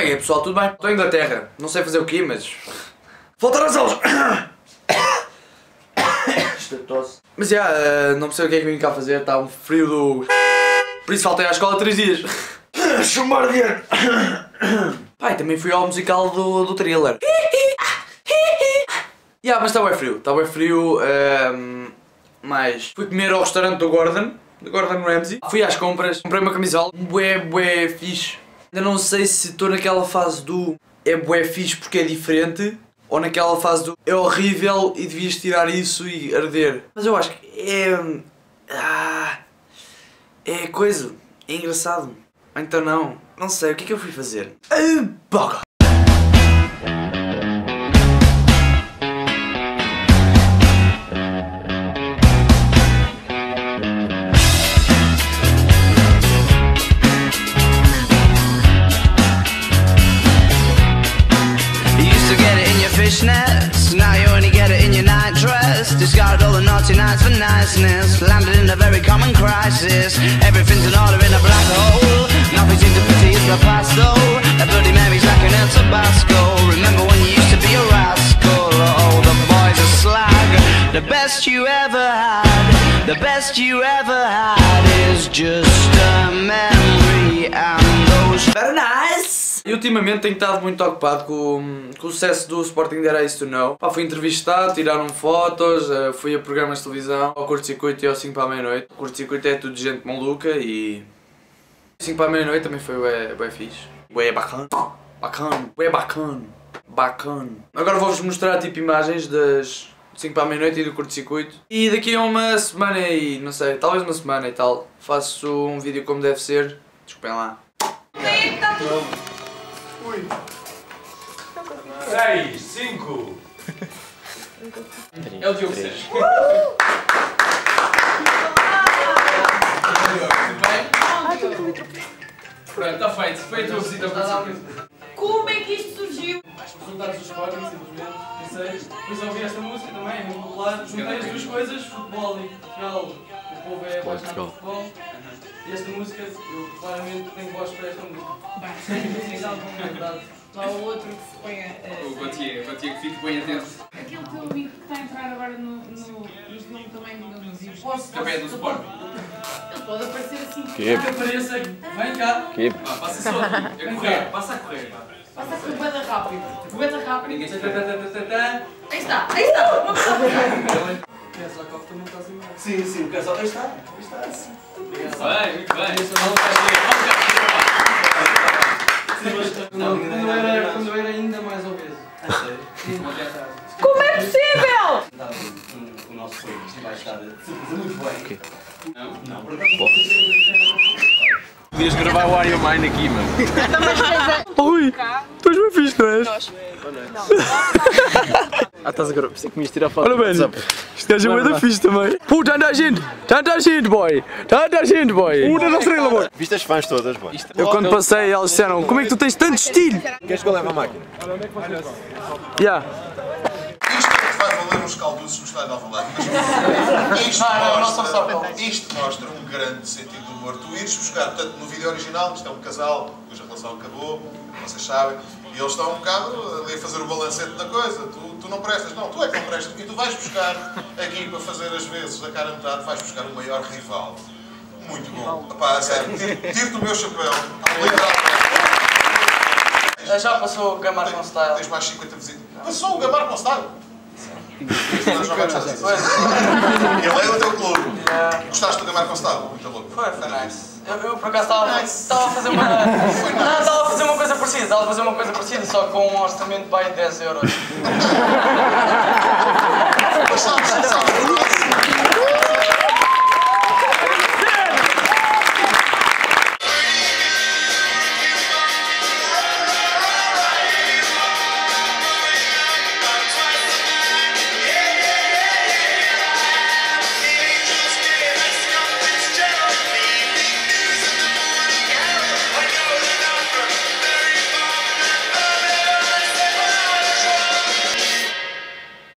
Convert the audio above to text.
bem aí pessoal, tudo bem? Estou em Inglaterra, não sei fazer o quê, mas... Voltar às aulas! Isto é tosse. Mas já, não sei o que é que vim cá fazer, está um frio do... Por isso faltei à escola 3 dias. Chamar de ano! Pai, também fui ao musical do Thriller. Mas está bem frio, mas fui comer ao restaurante do Gordon Ramsay. Fui às compras, comprei uma camisola, bué fixe. Ainda não sei se estou naquela fase do é bué fixe porque é diferente, ou naquela fase do é horrível e devias tirar isso e arder. Mas eu acho que é coisa, é engraçado. Então não sei, o que é que eu fui fazer? Boga! Fishnets, now you only get it in your night dress. Discarded all the naughty nights for niceness. Landed in a very common crisis. Everything's in order in a black hole. Nothing seems to pity is the past though. That Bloody Mary's like an El Tabasco. Remember when you used to be a rascal? Oh, the boys are slag. The best you ever had, the best you ever had is just a memory and those... Very nice! E ultimamente tenho estado muito ocupado com o sucesso do Sporting That I Used To Know. Fui entrevistado, tiraram fotos, fui a programas de televisão, ao curto-circuito e ao 5 para a meia-noite. O curto-circuito é tudo de gente maluca e... 5 para a meia-noite também foi bué fixe. Bué bacana. Bacana. Agora vou-vos mostrar tipo imagens das 5 para a meia-noite e do curto-circuito. E daqui a uma semana e não sei, talvez uma semana e tal, faço um vídeo como deve ser. Desculpem lá. 6, 5. É o Diogo 6. Pronto, está feito. Feito a visita para surpresa. Como é que isto surgiu? Os resultados do Sporting, simplesmente. Pensei, depois ouvi esta música também, é muito popular. Juntei as duas coisas, futebol e Portugal. O povo é apaixonado por futebol. E esta música, eu claramente tenho voz para esta música. Tens alguma verdade? Lá o outro que se põe a... O Gautier que fique bem atento. Aquele teu amigo que está a entrar agora no filme também no vídeo. Também é do Sporting. Ele pode aparecer assim. Que apareça, vem cá. Passa só aqui. É correr, passa a correr. Passa a correr bada rápido. Bada rápido. Ninguém está. Aí está. Uma pessoa. Pensa, a copa também está assim. Sim, o casal. Aí está assim. Muito bem. Quando eu era ainda mais obeso. A sério? Como é possível? O nosso sonho vai estar muito bem. Não, por acaso. Podias gravar o Are You Mine aqui, mano. Rui, tu és bem fixe, não és? Estás a gravar, pensei que me ias tirar foto. Olha bem, este gajo é bem da fixe também. Pô, tanta gente, boy. Uma da estrela, boy. Viste as fãs todas, boy? Eu quando passei, eles disseram, como é que tu tens tanto estilo? Queres que eu leve a máquina? Yeah. Isto é que vai valer uns calduços no estádio de Alvalade. Isto mostra um grande sentido de humor. Tu ires buscar, portanto, no vídeo original, isto é um casal cuja relação acabou, vocês sabem, e eles estão um bocado ali a fazer o balancete da coisa. Tu não prestas, não, tu é que não prestas. E tu vais buscar aqui para fazer as vezes a cara metade, vais buscar o maior rival. Muito bom. Epá, a sério, tiro-te o meu chapéu. Já passou o Gamar com Style? Tens mais 50 visitas. Passou o Gamar com Style? Ele é do teu clube. Gostaste do Gamar com Style? Muito louco. Foi nice. Eu por acaso estava a fazer uma... Não, estava a fazer uma coisa parecida, só com um orçamento de 10 euros. Mas sabes,